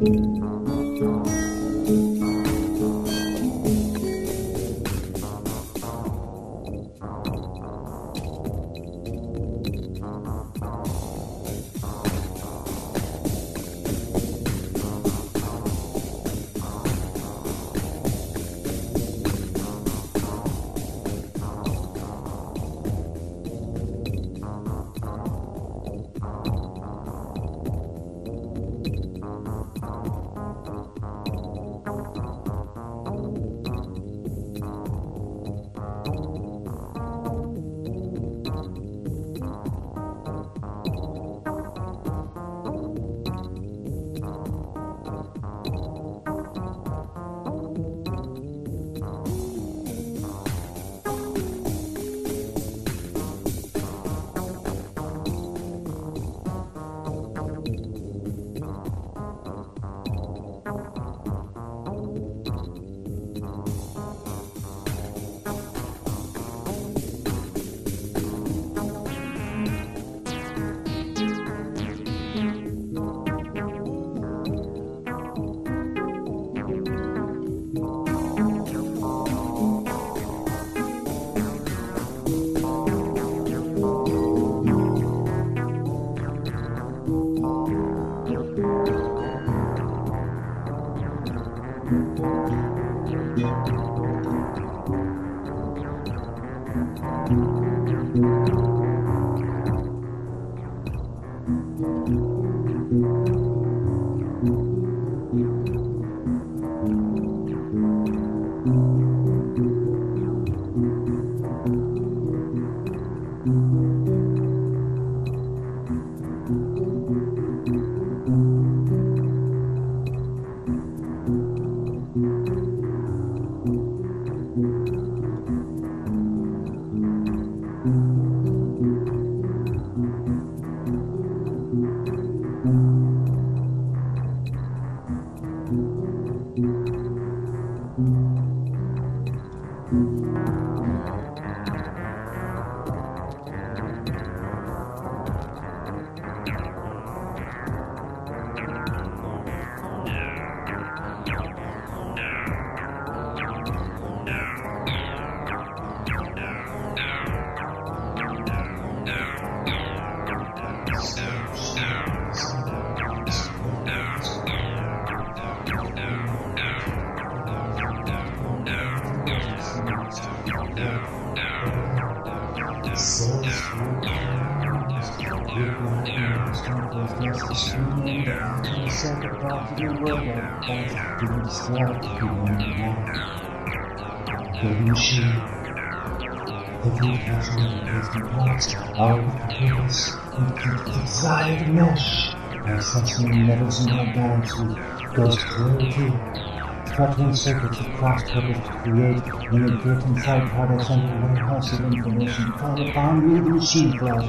Sensing metals in our bands with ghost clarity. Sputtering circuits of cross-purpose to create inadvertent side products and a warehouse of information called a boundary of machine flow.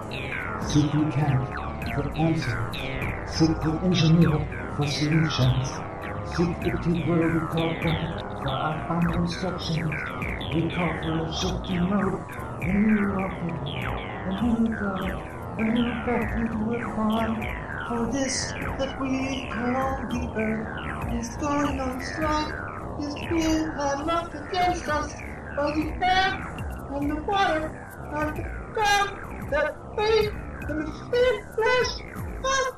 Seek mechanic for answer. Seek the engineer for solutions. Seek the keyword we call God for our final instructions. We call for a shifting mode, a new rocket, a new God, a new path we will find. For this that we call the earth is going on strong. This being had luck against us, but the air and the water and the ground that made the Machineflesh.